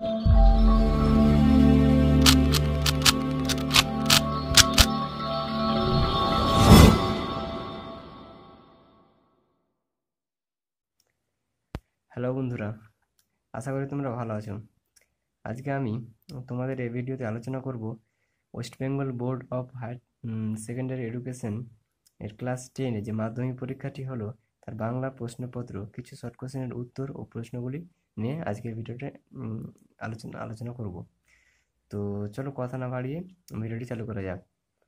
Hello বন্ধুরা, আশা করি তোমরা ভালো আছো। আজকে আমি তোমাদের এই ভিডিওতে আলোচনা করব West Bengal board of higher secondary education এর ক্লাস 10 যে মাধ্যমিক পরীক্ষাটি হলো তার বাংলা প্রশ্নপত্র কিছু শর্ট কোশ্চেনের উত্তর ও প্রশ্নগুলি নিয়ে আজকের ভিডিওতে আলোচনা করব। তো চলো কথা না বাড়িয়ে ভিডিওটি চালু করা যাক।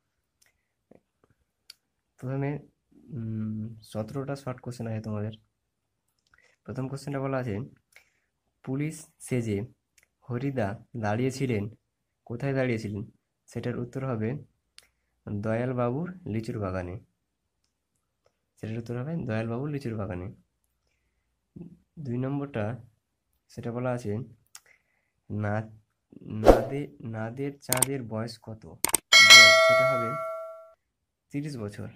প্রথমে 17টা শর্ট কোশ্চেন আছে তোমাদের। প্রথম কোশ্চেনটা বলা আছে, পুলিশ সেজে হরিদা দাঁড়িয়েছিলেন, কোথায় দাঁড়িয়েছিলেন? সেটার উত্তর হবে দয়ালবাবুর লিচুর বাগানে। সেটার উত্তর হবে দয়ালবাবুর লিচুর বাগানে। 2 নম্বরটা সেটা বলা আছে, না নাদের চাঁদের বয়স কত? সেটা হবে 30 বছর।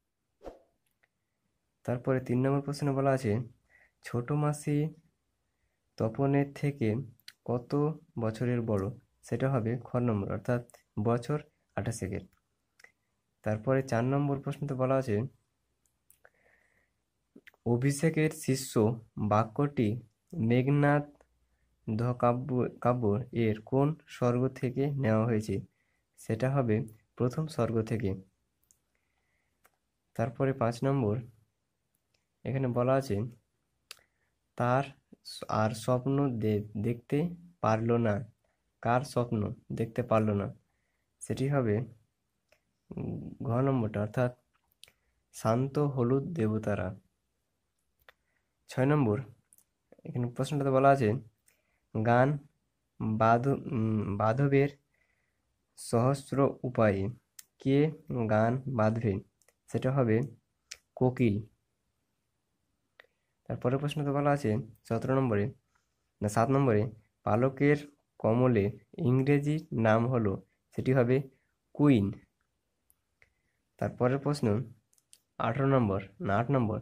তারপরে 3 নম্বর প্রশ্নে বলা আছে, ছোট মাসি তপনের থেকে কত বছরের বড়? সেটা হবে খ নম্বর, অর্থাৎ বছর 28 তারপরে 4 নম্বর প্রশ্নতে বলা আছে, অভিষেকের শিষ্য বাক্যটি মেঘনাদ কাব্য এর কোন স্বর্গ থেকে নেওয়া হয়েছে? সেটা হবে প্রথম স্বর্গ থেকে। তারপরে 5 নম্বর এখানে বলা আছে, তার আর স্বপ্ন দেখতে পারল না। কার স্বপ্ন দেখতে পারল না? সেটি হবে ঘ নম্বরটা, অর্থাৎ শান্ত হলুদ দেবতারা। 6 নম্বর এখানে প্রশ্নটাতে বলা আছে, গান বাঁধবের সহস্র উপায়ে কে গান বাঁধবে? সেটা হবে কোকিল। তারপরের প্রশ্নতে বলা আছে 7 নম্বরে, পালকের কমলের ইংরেজি নাম হলো, সেটি হবে কুইন। তারপরের প্রশ্ন 8 নম্বর,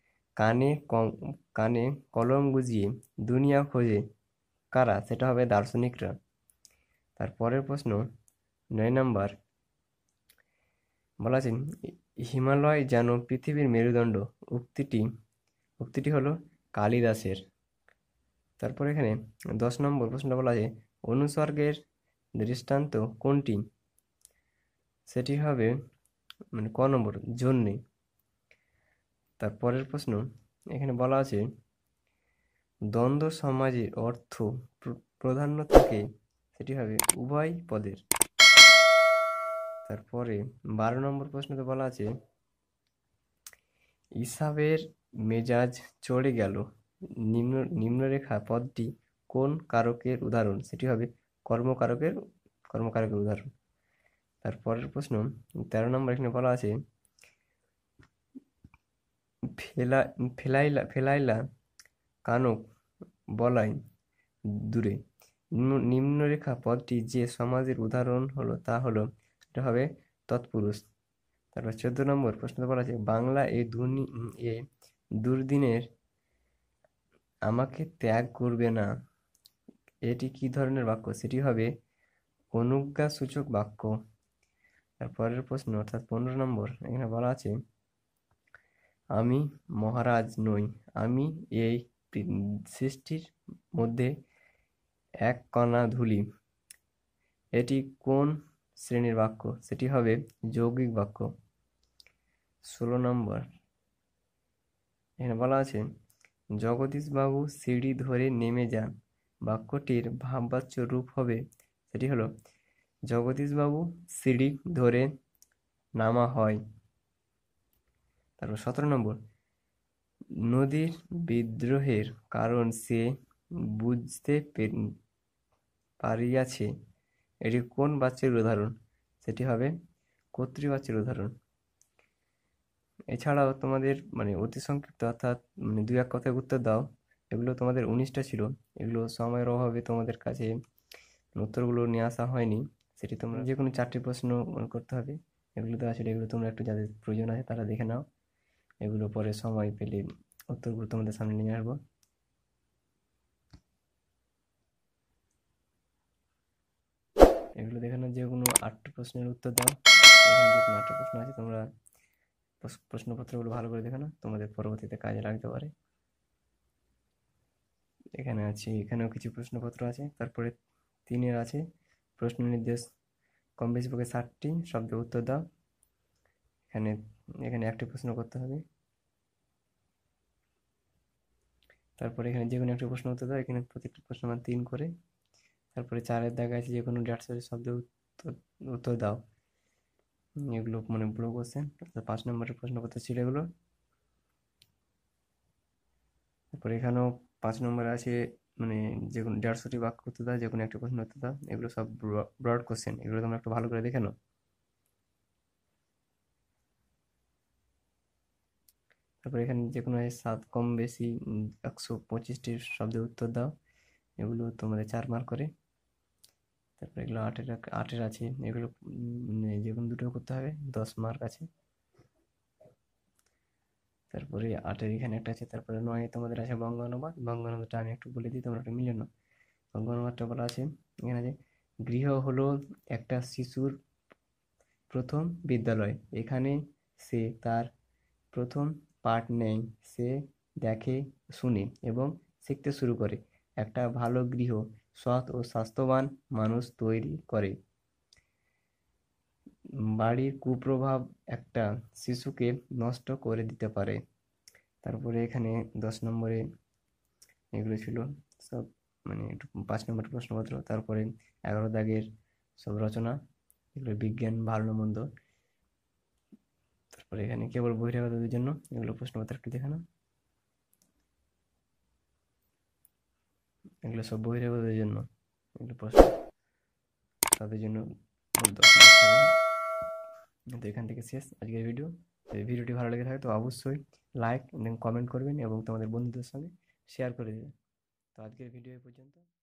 কানে কলম গুজিয়ে দুনিয়া খোঁজে কারা? সেটা হবে দার্শনিকরা। তারপরের প্রশ্ন 9 নম্বর বলা আছে, হিমালয় যেন পৃথিবীর মেরুদণ্ড উক্তিটি হলো কালিদাসের। তারপর এখানে 10 নম্বর প্রশ্নটা বলা আছে, অনুসর্গের দৃষ্টান্ত কোনটি? সেটি হবে ক নম্বর, জন্যে। তারপরের প্রশ্ন এখানে বলা আছে, দ্বন্দ্ব সমাজের অর্থ প্রাধান্য থাকে, সেটি হবে উভয় পদের। তারপরে 12 নম্বর প্রশ্নতে বলা আছে, ইসাবের মেজাজ চড়ে গেল নিম্নরেখা পদটি কোন কারকের উদাহরণ? সেটি হবে কর্মকারকের উদাহরণ। তারপরের প্রশ্ন 13 নম্বর এখানে বলা আছে, ফেলাইলা কানক বলাই দূরে নিম্নরেখা পদটি যে সমাজের উদাহরণ হলো তা হলো, সেটা হবে তৎপুরুষ। তারপর 14 নম্বর প্রশ্ন বলা আছে, বাংলা এ দুর্দিনের আমাকে ত্যাগ করবে না, এটি কি ধরনের বাক্য? সেটি হবে অনুজ্ঞাসূচক বাক্য। তারপরের প্রশ্ন অর্থাৎ 15 নম্বর এখানে বলা আছে, আমি মহারাজ নই, আমি এই সৃষ্টির মধ্যে এক কণা ধূলি, এটি কোন শ্রেণীর বাক্য? সেটি হবে যৌগিক বাক্য। 16 নম্বর এখানে বলা আছে, জগদীশবাবু সিঁড়ি ধরে নেমে যান, বাক্যটির ভাববাচ্য রূপ হবে, সেটি হলো জগদীশবাবু সিঁড়ি ধরে নামা হয়। তারপর 17 নম্বর, নদীর বিদ্রোহের কারণ সে বুঝতে পারিয়াছে, এটি কোন বাচ্যের উদাহরণ? সেটি হবে কর্তৃবাচ্যের উদাহরণ। এছাড়াও তোমাদের অতি সংক্ষিপ্ত অর্থাৎ 2-1 কথায় উত্তর দাও, এগুলো তোমাদের 19টা ছিল। এগুলো সময়ের অভাবে তোমাদের কাছে উত্তরগুলো নিয়ে আসা হয়নি। সেটি তোমরা যে কোনো 4টি প্রশ্ন করতে হবে। এগুলো তো আসলে এগুলো তোমরা একটু যাদের প্রয়োজন আছে তারা দেখে নাও, এগুলো পরে সময় পেলে উত্তরগুলো তোমাদের সামনে নিয়ে আসবো। এগুলো দেখানো যে কোনো 8টি প্রশ্নের উত্তর দাও। এখানে যে কোনো 8টা প্রশ্ন আছে, তোমরা প্রশ্নপত্রগুলো ভালো করে দেখো না, তোমাদের পরবর্তীতে কাজে লাগতে পারে। এখানে আছে, এখানেও কিছু প্রশ্নপত্র আছে। তারপরে 3-এর আছে প্রশ্ন নির্দেশ, কম বেশি পক্ষে 60টি শব্দের উত্তর দাও। এখানে এখানে একটি প্রশ্ন করতে হবে। তারপরে এখানে যে কোনো একটা প্রশ্ন উত্তর দাও, এখানে প্রত্যেকটি প্রশ্ন মান 3 করে। তারপরে 4-এর দাগে আছে যে কোনো 150 শব্দের উত্তর উত্তর দাও। এগুলো মানে বড় কোশ্চেন। 5 নম্বরের প্রশ্নপত্র ছিল এগুলো। তারপরে এখানেও 5 নম্বরে আছে মানে যে কোনো 150টি বাক্য উত্তর দাও, যে কোনো একটা প্রশ্ন উত্তর দাও। এগুলো সব ব্রড কোশ্চেন, এগুলো তোমরা একটু ভালো করে দেখে নাও। তারপরে এখানে যে কোনো 7 কম বেশি 125টি শব্দের উত্তর দাও। এগুলো তোমাদের 4 মার্ক করে। তারপরে এগুলো 8-এর আছে, এগুলো যে কোনো দুটো করতে হবে, 10 মার্ক আছে। তারপরে 8-এর এখানে একটা আছে। তারপরে 9-এ তোমাদের আছে বঙ্গানুবাদ। বঙ্গানুবাদটা আমি একটু বলে দিই, তোমরা একটু মিলিয়ে নাও। বঙ্গানুবাদটা বলা আছে এখানে যে, গৃহ হলো একটা শিশুর প্রথম বিদ্যালয়। এখানে সে তার প্রথম পাঠ নেয়, সে দেখে, শুনে এবং শিখতে শুরু করে। একটা ভালো গৃহ সৎ ও স্বাস্থ্যবান মানুষ তৈরি করে। বাড়ির কুপ্রভাব একটা শিশুকে নষ্ট করে দিতে পারে। তারপরে এখানে 10 নম্বরে এগুলো ছিল সব, মানে একটু 5 নম্বরের প্রশ্নপত্র। তারপরে 11 দাগের সব রচনা, এগুলো বিজ্ঞান ভালো না মন্দ। তারপরে এখানে কেবল বহিরাগতদের জন্য, এগুলো প্রশ্নপত্র একটু দেখানো। এগুলো সব বহিরাগতদের জন্য, এগুলো প্রশ্ন তাদের জন্য 10 মার্ক থাকবে। তো এখান থেকে শেষ আজকের ভিডিও। যদি ভিডিওটি ভালো লেগে থাকে তো অবশ্যই লাইক এবং কমেন্ট করবেন এবং তোমাদের বন্ধুদের সঙ্গে শেয়ার করে দেবেন। তো আজকের ভিডিও এই পর্যন্ত।